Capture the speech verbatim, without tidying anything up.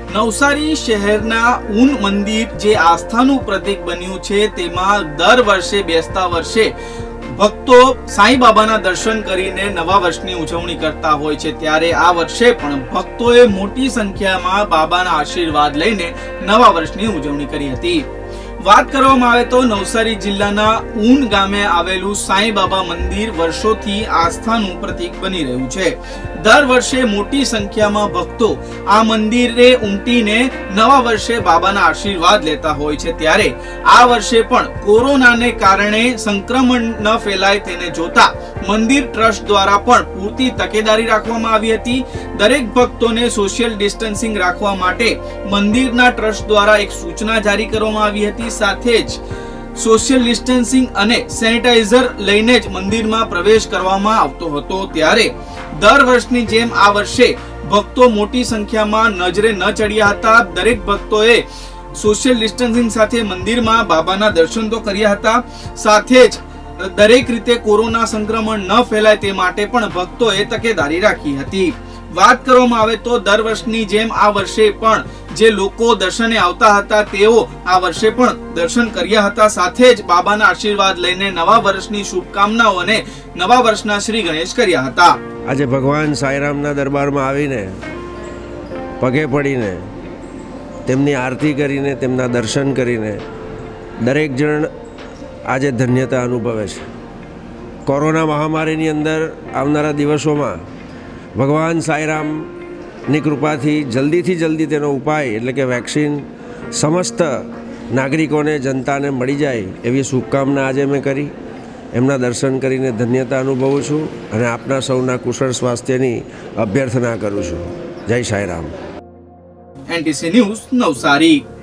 નવસારી શહેરના ઊન મંદિર જે આસ્થાનું પ્રતીક બન્યું છે તેમાં દર વર્ષે બેસતા વર્ષે ભક્તો સાંઈ બાબાના દર્શન કરીને નવા વર્ષની ઉજવણી કરતા હોય છે, ત્યારે આ વર્ષે પણ ભક્તોએ મોટી સંખ્યામાં બાબાના આશીર્વાદ લઈને નવા વર્ષની ઉજવણી કરી હતી। વાત કરવામાં આવે તો નવસારી જિલ્લાના ઊન ગામે આવેલું સાંઈ બાબા મંદિર વર્ષોથી આસ્થાનું પ્રતીક બની રહ્યું છે। દર વર્ષે મોટી સંખ્યામાં ભક્તો આ મંદિરે ઉમટીને નવા વર્ષે બાબાના આશીર્વાદ લેતા હોય છે, ત્યારે આ વર્ષે પણ કોરોનાને કારણે સંક્રમણ ન ફેલાય તેને જોતા મંદિર ટ્રસ્ટ દ્વારા પણ પૂરતી તકેદારી રાખવામાં આવી હતી। દરેક ભક્તોને સોશિયલ ડિસ્ટન્સિંગ રાખવા માટે મંદિરના ટ્રસ્ટ દ્વારા એક સૂચના જારી કરવામાં આવી હતી। સાથે જ સોશિયલ ડિસ્ટન્સિંગ અને સેનિટાઈઝર લઈને જ મંદિરમાં પ્રવેશ કરવામાં આવતો હતો, ત્યારે દર વર્ષની જેમ આ વર્ષે ભક્તો મોટી સંખ્યામાં નજરે ન ચડ્યા હતા। દરેક ભક્તોએ સોશિયલ ડિસ્ટન્સિંગ સાથે મંદિરમાં બાબાના દર્શન તો કર્યા હતા, સાથે જ દરેક રીતે કોરોના સંક્રમણ ન ફેલાય તે માટે પણ ભક્તોએ તકેદારી રાખી હતી। વાત કરવામાં આવે તો દર વર્ષની જેમ આ વર્ષે પણ જે લોકો દર્શને આવતા હતા તેઓ આ વર્ષે પણ દર્શન કર્યા હતા, સાથે જ બાબાના આશીર્વાદ લઈને નવા વર્ષની શુભકામનાઓ અને નવા વર્ષના શ્રી ગણેશ કર્યા હતા। આજે ભગવાન સાંઈરામના દરબારમાં આવીને પગે પડીને તેમની આરતી કરીને તેમના દર્શન કરીને દરેક જણ આજે ધન્યતા અનુભવે છે। કોરોના મહામારીની અંદર આવનારા દિવસોમાં ભગવાન સાંઈરામની કૃપાથી જલ્દીથી જલ્દી તેનો ઉપાય એટલે કે વેક્સિન સમસ્ત નાગરિકોને જનતાને મળી જાય એવી શુભકામના આજે મેં કરી। એમના દર્શન કરીને ધન્યતા અનુભવું છું અને આપના સૌના કુશળ સ્વાસ્થ્યની અભ્યર્થના કરું છું। જય સાંઈરામ। NTC news Navsari.